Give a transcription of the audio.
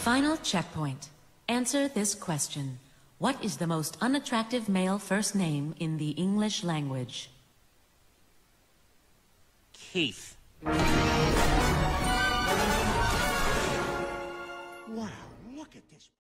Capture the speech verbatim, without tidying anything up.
Final checkpoint. Answer this question. What is the most unattractive male first name in the English language? Keith.